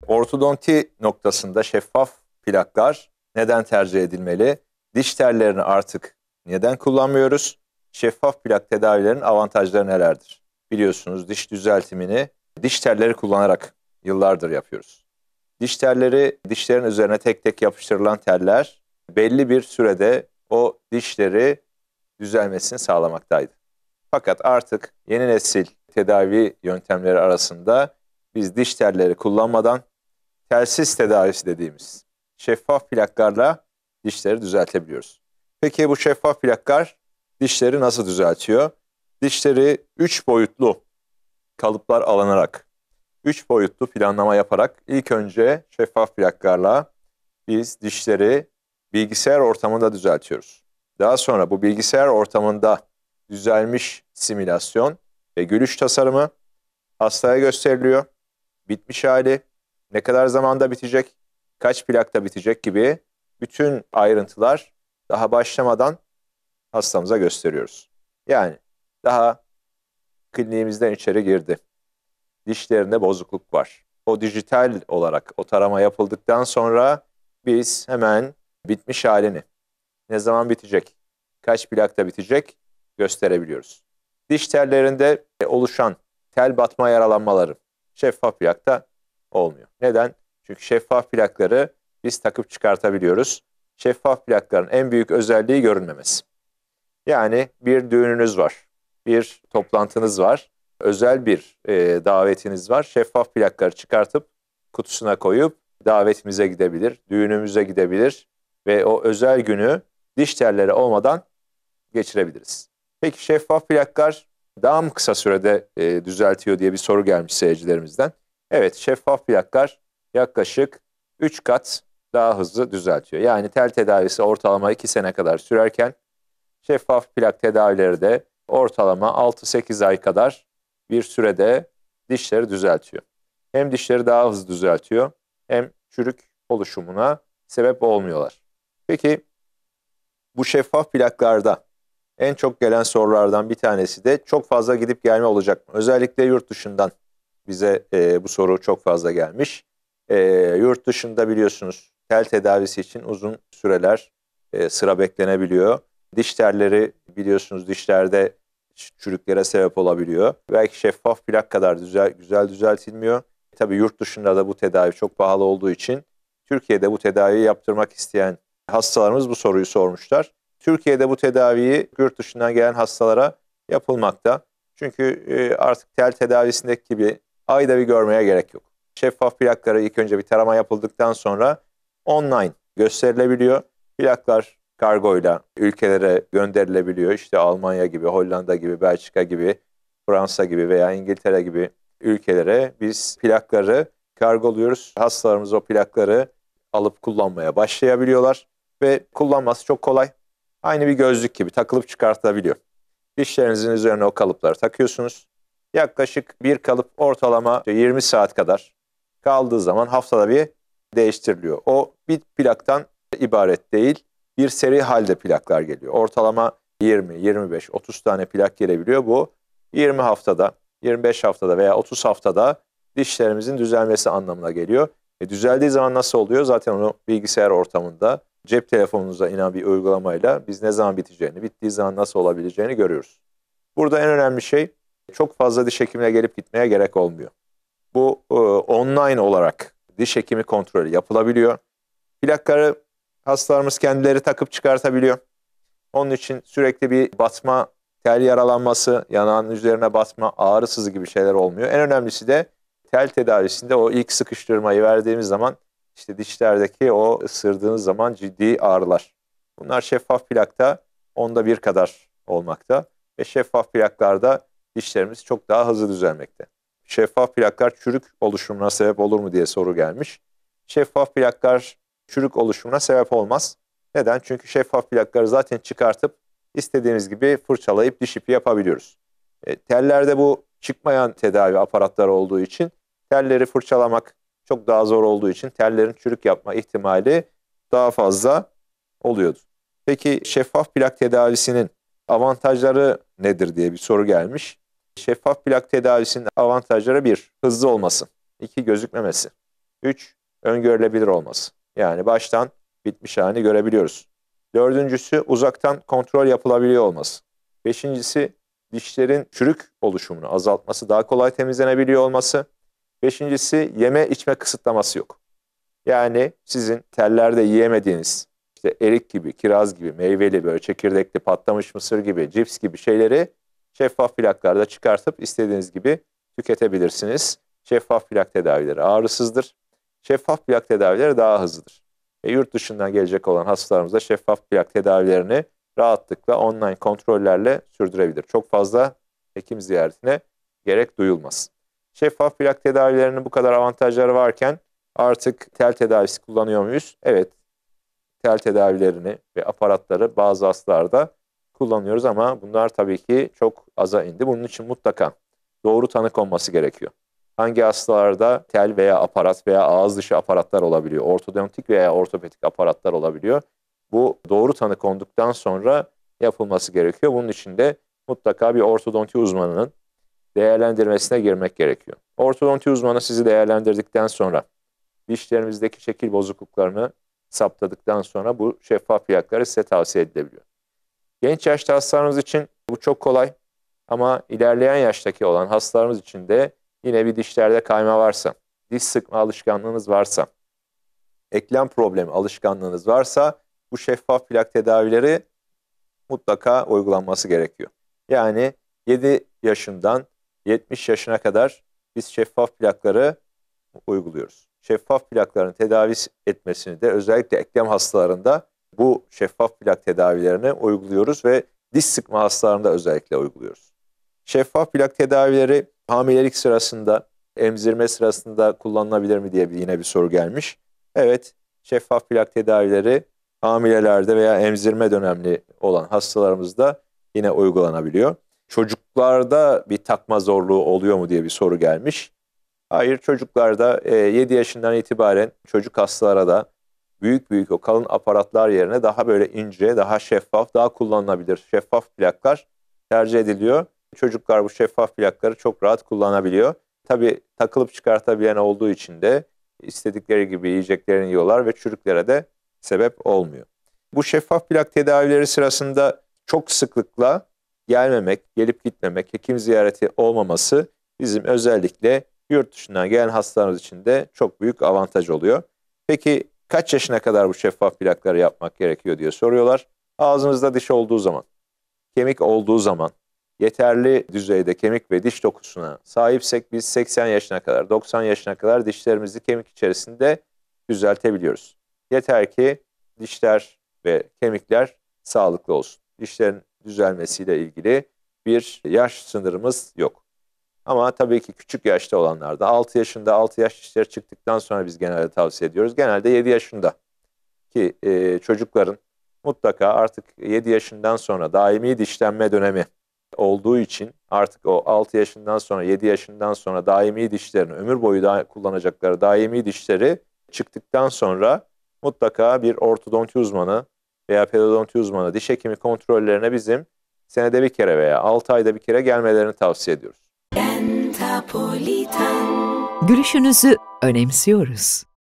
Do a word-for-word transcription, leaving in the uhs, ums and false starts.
Ortodonti noktasında şeffaf plaklar neden tercih edilmeli? Diş tellerini artık neden kullanmıyoruz? Şeffaf plak tedavilerinin avantajları nelerdir? Biliyorsunuz diş düzeltimini diş telleri kullanarak yıllardır yapıyoruz. Diş telleri, dişlerin üzerine tek tek yapıştırılan teller belli bir sürede o dişleri düzelmesini sağlamaktaydı. Fakat artık yeni nesil tedavi yöntemleri arasında biz diş telleri kullanmadan telsiz tedavisi dediğimiz şeffaf plaklarla dişleri düzeltebiliyoruz. Peki bu şeffaf plaklar dişleri nasıl düzeltiyor? Dişleri üç boyutlu kalıplar alınarak, üç boyutlu planlama yaparak ilk önce şeffaf plaklarla biz dişleri bilgisayar ortamında düzeltiyoruz. Daha sonra bu bilgisayar ortamında düzelmiş simülasyon ve gülüş tasarımı hastaya gösteriliyor. Bitmiş hali, ne kadar zamanda bitecek, kaç plakta bitecek gibi bütün ayrıntılar daha başlamadan hastamıza gösteriyoruz. Yani daha kliniğimizden içeri girdi. Dişlerinde bozukluk var. O dijital olarak o tarama yapıldıktan sonra biz hemen bitmiş halini, ne zaman bitecek, kaç plakta bitecek gösterebiliyoruz. Diş tellerinde oluşan tel batma yaralanmaları şeffaf plakta olmuyor. Neden? Çünkü şeffaf plakları biz takıp çıkartabiliyoruz. Şeffaf plakların en büyük özelliği görünmemesi. Yani bir düğününüz var, bir toplantınız var, özel bir e, davetiniz var. Şeffaf plakları çıkartıp kutusuna koyup davetimize gidebilir, düğünümüze gidebilir ve o özel günü diş telleri olmadan geçirebiliriz. Peki şeffaf plaklar daha mı kısa sürede e, düzeltiyor diye bir soru gelmiş seyircilerimizden. Evet, şeffaf plaklar yaklaşık üç kat daha hızlı düzeltiyor. Yani tel tedavisi ortalama iki sene kadar sürerken şeffaf plak tedavileri de ortalama altı sekiz ay kadar bir sürede dişleri düzeltiyor. Hem dişleri daha hızlı düzeltiyor hem çürük oluşumuna sebep olmuyorlar. Peki bu şeffaf plaklarda en çok gelen sorulardan bir tanesi de çok fazla gidip gelme olacak mı? Özellikle yurt dışından bize e, bu soru çok fazla gelmiş. E, yurt dışında biliyorsunuz tel tedavisi için uzun süreler e, sıra beklenebiliyor. Diş telleri biliyorsunuz dişlerde çürüklere sebep olabiliyor. Belki şeffaf plak kadar güzel, güzel düzeltilmiyor. Tabii yurt dışında da bu tedavi çok pahalı olduğu için Türkiye'de bu tedaviyi yaptırmak isteyen hastalarımız bu soruyu sormuşlar. Türkiye'de bu tedaviyi yurt dışından gelen hastalara yapılmakta. Çünkü artık tel tedavisindeki gibi ayda bir görmeye gerek yok. Şeffaf plakları ilk önce bir tarama yapıldıktan sonra online gösterilebiliyor. Plaklar kargoyla ülkelere gönderilebiliyor. İşte Almanya gibi, Hollanda gibi, Belçika gibi, Fransa gibi veya İngiltere gibi ülkelere biz plakları kargoluyoruz. Hastalarımız o plakları alıp kullanmaya başlayabiliyorlar ve kullanması çok kolay. Aynı bir gözlük gibi takılıp çıkartılabiliyor. Dişlerinizin üzerine o kalıpları takıyorsunuz. Yaklaşık bir kalıp ortalama yirmi saat kadar kaldığı zaman haftada bir değiştiriliyor. O bir plaktan ibaret değil, bir seri halde plaklar geliyor. Ortalama yirmi, yirmi beş, otuz tane plak gelebiliyor. Bu yirmi haftada, yirmi beş haftada veya otuz haftada dişlerimizin düzelmesi anlamına geliyor. E düzeldiği zaman nasıl oluyor? Zaten onu bilgisayar ortamında, cep telefonunuza inen bir uygulamayla biz ne zaman biteceğini, bittiği zaman nasıl olabileceğini görüyoruz. Burada en önemli şey çok fazla diş hekimine gelip gitmeye gerek olmuyor. Bu e, online olarak diş hekimi kontrolü yapılabiliyor. Plakları hastalarımız kendileri takıp çıkartabiliyor. Onun için sürekli bir batma, tel yaralanması, yanağın üzerine batma, ağrı sızı gibi şeyler olmuyor. En önemlisi de tel tedavisinde o ilk sıkıştırmayı verdiğimiz zaman işte dişlerdeki o ısırdığınız zaman ciddi ağrılar. Bunlar şeffaf plakta onda bir kadar olmakta ve şeffaf plaklarda dişlerimiz çok daha hızlı düzelmekte. Şeffaf plaklar çürük oluşumuna sebep olur mu diye soru gelmiş. Şeffaf plaklar çürük oluşumuna sebep olmaz. Neden? Çünkü şeffaf plakları zaten çıkartıp istediğimiz gibi fırçalayıp diş ipi yapabiliyoruz. E, tellerde bu çıkmayan tedavi aparatları olduğu için telleri fırçalamak çok daha zor olduğu için tellerin çürük yapma ihtimali daha fazla oluyordu. Peki şeffaf plak tedavisinin avantajları nedir diye bir soru gelmiş. Şeffaf plak tedavisinin avantajları bir, hızlı olması. İki, gözükmemesi. Üç, öngörülebilir olması. Yani baştan bitmiş halini görebiliyoruz. Dördüncüsü, uzaktan kontrol yapılabiliyor olması. Beşincisi, dişlerin çürük oluşumunu azaltması, daha kolay temizlenebiliyor olması. Beşincisi, yeme içme kısıtlaması yok. Yani sizin tellerde yiyemediğiniz, işte erik gibi, kiraz gibi, meyveli, böyle çekirdekli, patlamış mısır gibi, cips gibi şeyleri şeffaf plaklarda çıkartıp istediğiniz gibi tüketebilirsiniz. Şeffaf plak tedavileri ağrısızdır. Şeffaf plak tedavileri daha hızlıdır. E, yurt dışından gelecek olan hastalarımız da şeffaf plak tedavilerini rahatlıkla online kontrollerle sürdürebilir. Çok fazla hekim ziyaretine gerek duyulmaz. Şeffaf plak tedavilerinin bu kadar avantajları varken artık tel tedavisi kullanıyor muyuz? Evet, tel tedavilerini ve aparatları bazı hastalarda kullanıyoruz ama bunlar tabii ki çok aza indi. Bunun için mutlaka doğru tanı konması gerekiyor. Hangi hastalarda tel veya aparat veya ağız dışı aparatlar olabiliyor? Ortodontik veya ortopedik aparatlar olabiliyor. Bu doğru tanı konduktan sonra yapılması gerekiyor. Bunun için de mutlaka bir ortodonti uzmanının değerlendirmesine girmek gerekiyor. Ortodonti uzmanı sizi değerlendirdikten sonra dişlerimizdeki şekil bozukluklarını saptadıktan sonra bu şeffaf plakları size tavsiye edilebiliyor. Genç yaşta hastalarımız için bu çok kolay ama ilerleyen yaştaki olan hastalarımız için de yine bir dişlerde kayma varsa, diş sıkma alışkanlığınız varsa, eklem problemi alışkanlığınız varsa bu şeffaf plak tedavileri mutlaka uygulanması gerekiyor. Yani yedi yaşından yetmiş yaşına kadar biz şeffaf plakları uyguluyoruz. Şeffaf plakların tedavi etmesini de özellikle eklem hastalarında bu şeffaf plak tedavilerini uyguluyoruz ve diş sıkma hastalarında özellikle uyguluyoruz. Şeffaf plak tedavileri hamilelik sırasında, emzirme sırasında kullanılabilir mi diye bir, yine bir soru gelmiş. Evet, şeffaf plak tedavileri hamilelerde veya emzirme dönemli olan hastalarımızda yine uygulanabiliyor. Çocuklarda bir takma zorluğu oluyor mu diye bir soru gelmiş. Hayır, çocuklarda e, yedi yaşından itibaren çocuk hastalara da büyük büyük o kalın aparatlar yerine daha böyle ince, daha şeffaf, daha kullanılabilir şeffaf plaklar tercih ediliyor. Çocuklar bu şeffaf plakları çok rahat kullanabiliyor. Tabii takılıp çıkartabilen olduğu için de istedikleri gibi yiyeceklerini yiyorlar ve çürüklere de sebep olmuyor. Bu şeffaf plak tedavileri sırasında çok sıklıkla gelmemek, gelip gitmemek, hekim ziyareti olmaması bizim özellikle yurt dışından gelen hastalarımız için de çok büyük avantaj oluyor. Peki kaç yaşına kadar bu şeffaf plakları yapmak gerekiyor diye soruyorlar. Ağzınızda diş olduğu zaman, kemik olduğu zaman, yeterli düzeyde kemik ve diş dokusuna sahipsek biz seksen yaşına kadar, doksan yaşına kadar dişlerimizi kemik içerisinde düzeltebiliyoruz. Yeter ki dişler ve kemikler sağlıklı olsun. Dişlerin düzelmesiyle ilgili bir yaş sınırımız yok. Ama tabii ki küçük yaşta olanlarda altı yaşında altı yaş dişleri çıktıktan sonra biz genelde tavsiye ediyoruz. Genelde yedi yaşında ki e, çocukların mutlaka artık yedi yaşından sonra daimi dişlenme dönemi olduğu için artık o altı yaşından sonra yedi yaşından sonra daimi dişlerini ömür boyu da kullanacakları daimi dişleri çıktıktan sonra mutlaka bir ortodonti uzmanı veya periodonti uzmanı diş hekimi kontrollerine bizim senede bir kere veya altı ayda bir kere gelmelerini tavsiye ediyoruz. Gülüşünüzü önemsiyoruz.